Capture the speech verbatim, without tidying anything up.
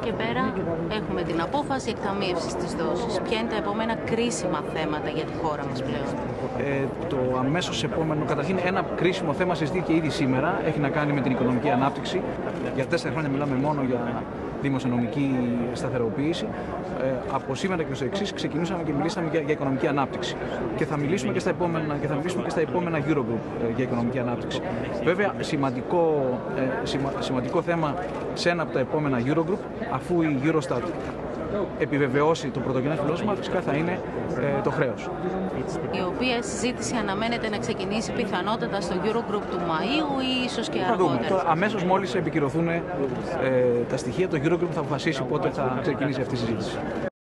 και πέρα έχουμε την απόφαση εκταμείευσης της δόσης. Ποια είναι τα επόμενα κρίσιμα θέματα για τη χώρα μας πλέον? Ε, το αμέσως επόμενο, καταρχήν ένα κρίσιμο θέμα συζητήθηκε ήδη σήμερα, έχει να κάνει με την οικονομική ανάπτυξη. Για τέσσερα χρόνια μιλάμε μόνο για δημοσιονομική σταθεροποίηση. Ε, από σήμερα και στο εξής ξεκινήσαμε και μιλήσαμε για, για οικονομική ανάπτυξη. Και θα μιλήσουμε και στα επόμενα, και θα μιλήσουμε και στα επόμενα Eurogroup ε, για οικονομική ανάπτυξη. Βέβαια, σημαντικό, ε, σημα, σημαντικό θέμα σε ένα από τα επόμενα Eurogroup, αφού η Eurostat επιβεβαιώσει το πρωτογενές φιλόσωμα, φυσικά θα είναι ε, το χρέος. Η οποία συζήτηση αναμένεται να ξεκινήσει πιθανότατα στο Eurogroup του Μαΐου ή ίσως και αργότερα? Αμέσως μόλις επικυρωθούν ε, τα στοιχεία, το Eurogroup θα αποφασίσει πότε θα ξεκινήσει αυτή η συζήτηση.